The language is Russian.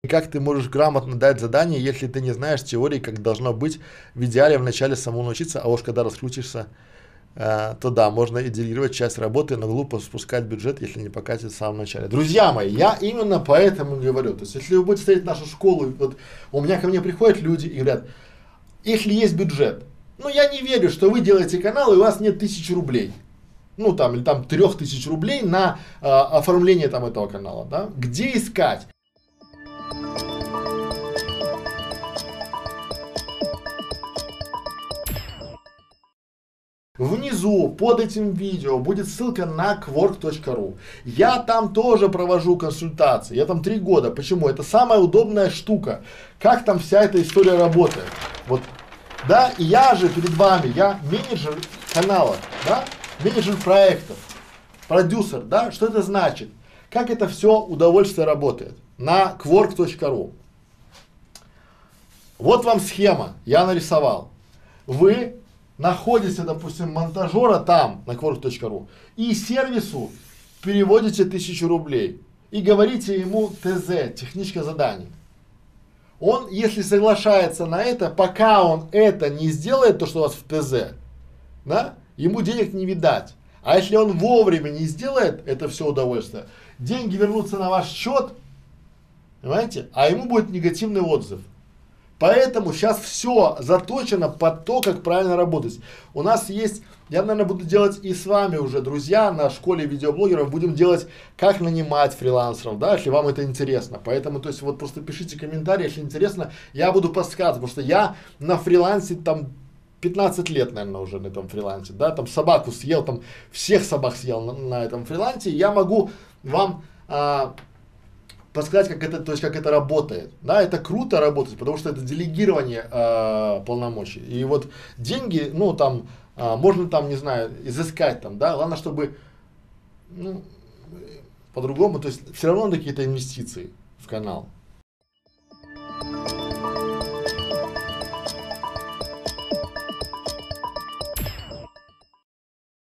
Как ты можешь грамотно дать задание, если ты не знаешь теории, как должно быть в идеале вначале самому научиться, а уж когда раскрутишься, то да, можно и делегировать часть работы, но глупо спускать бюджет, если не покатит в самом начале. Друзья мои, я именно поэтому говорю, то есть если вы будете смотреть нашу школу, вот у меня ко мне приходят люди и говорят, если есть бюджет, ну я не верю, что вы делаете канал и у вас нет 1000 рублей. Ну там, или там 3000 рублей на оформление там этого канала, да? Где искать? Внизу под этим видео будет ссылка на quark.ru. Я там тоже провожу консультации. Я там 3 года. Почему? Это самая удобная штука. Как там вся эта история работает. Вот. Да, и я же перед вами, я менеджер канала, да, менеджер проектов, продюсер, да, что это значит? Как это все удовольствие работает на quark.ru. Вот вам схема, я нарисовал. Вы находите, допустим, монтажера там, на quark.ru, и сервису переводите 1000 рублей. И говорите ему ТЗ, техничка заданий. Он, если соглашается на это, пока он это не сделает, то, что у вас в ТЗ, да, ему денег не видать. А если он вовремя не сделает это все удовольствие, деньги вернутся на ваш счет, понимаете, а ему будет негативный отзыв. Поэтому сейчас все заточено под то, как правильно работать. У нас есть, я, наверное, буду делать и с вами уже, друзья, на школе видеоблогеров, будем делать, как нанимать фрилансеров, да, если вам это интересно. Поэтому, то есть, вот просто пишите комментарии, если интересно, я буду подсказывать, потому что я на фрилансе там 15 лет, наверное, уже на этом фрилансе, да, там собаку съел, там всех собак съел на этом фрилансе, я могу вам подсказать, как это, то есть, как это работает. Да, это круто работать, потому что это делегирование полномочий. И вот деньги, ну, там, можно там, не знаю, изыскать там, да, главное, чтобы, ну, по-другому, то есть, все равно какие-то инвестиции в канал.